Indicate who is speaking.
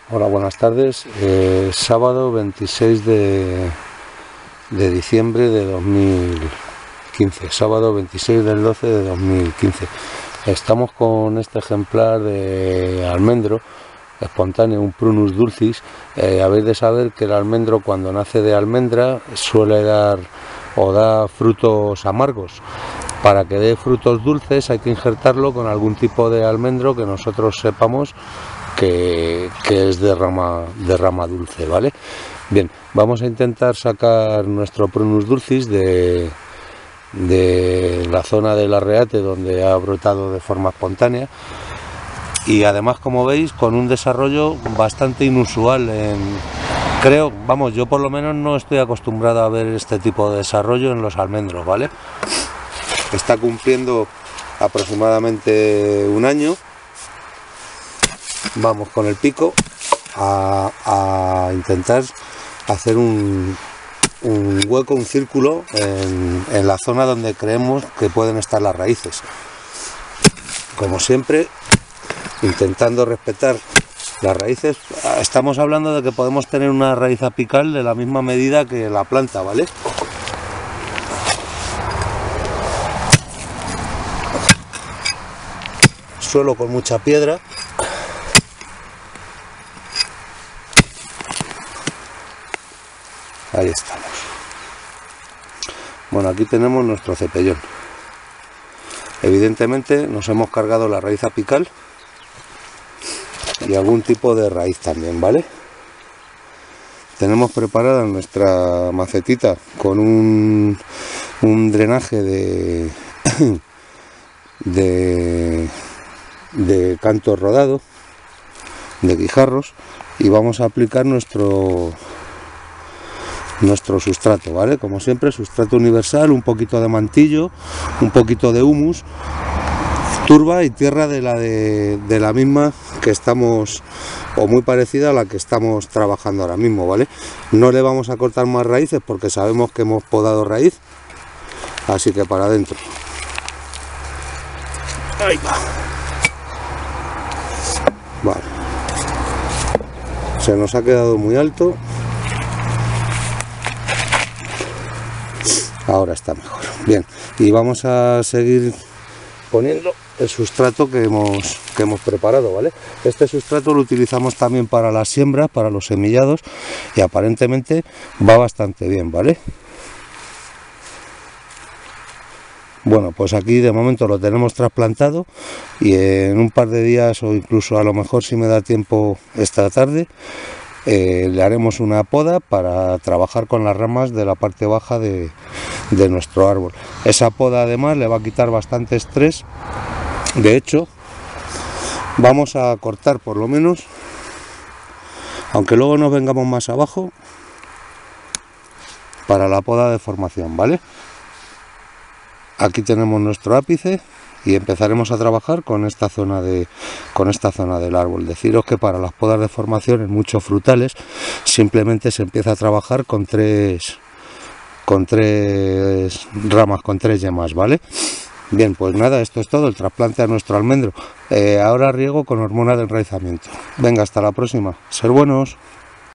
Speaker 1: Hola, buenas tardes. Sábado 26 de diciembre de 2015. Sábado 26 del 12 de 2015. Estamos con este ejemplar de almendro espontáneo, un Prunus dulcis. Habéis de saber que el almendro, cuando nace de almendra, suele dar o da frutos amargos. Para que dé frutos dulces hay que injertarlo con algún tipo de almendro que nosotros sepamos que es de rama dulce, ¿vale? Bien, vamos a intentar sacar nuestro Prunus dulcis de la zona del arreate donde ha brotado de forma espontánea, y además, como veis, con un desarrollo bastante inusual. Creo, vamos, yo por lo menos no estoy acostumbrado a ver este tipo de desarrollo en los almendros, ¿vale? Está cumpliendo aproximadamente un año. Vamos con el pico a intentar hacer un hueco, un círculo en la zona donde creemos que pueden estar las raíces. Como siempre, intentando respetar las raíces. Estamos hablando de que podemos tener una raíz apical de la misma medida que la planta, ¿vale? Suelo con mucha piedra. Ahí estamos. Bueno, aquí tenemos nuestro cepellón. Evidentemente nos hemos cargado la raíz apical y algún tipo de raíz también, ¿vale? Tenemos preparada nuestra macetita con un drenaje de canto rodado, de guijarros, y vamos a aplicar nuestro sustrato, ¿vale? Como siempre, sustrato universal, un poquito de mantillo, un poquito de humus, turba y tierra de la misma que estamos, o muy parecida a la que estamos trabajando ahora mismo, ¿vale? No le vamos a cortar más raíces porque sabemos que hemos podado raíz, así que para adentro. Ahí va. Vale. Se nos ha quedado muy alto. Ahora está mejor. Bien, y vamos a seguir poniendo el sustrato que hemos preparado, ¿vale? Este sustrato lo utilizamos también para las siembras, para los semillados, y aparentemente va bastante bien, ¿vale? Bueno, pues aquí de momento lo tenemos trasplantado, y en un par de días, o incluso a lo mejor si me da tiempo esta tarde, le haremos una poda para trabajar con las ramas de la parte baja de nuestro árbol. Esa poda además le va a quitar bastante estrés. De hecho, vamos a cortar por lo menos, aunque luego nos vengamos más abajo, para la poda de formación, ¿vale? Aquí tenemos nuestro ápice y empezaremos a trabajar con esta zona del árbol. Deciros que para las podas de formación en muchos frutales simplemente se empieza a trabajar con tres ramas, con tres yemas, ¿vale? Bien, pues nada, esto es todo, el trasplante a nuestro almendro. Ahora riego con hormona de enraizamiento. Venga, hasta la próxima. Ser buenos.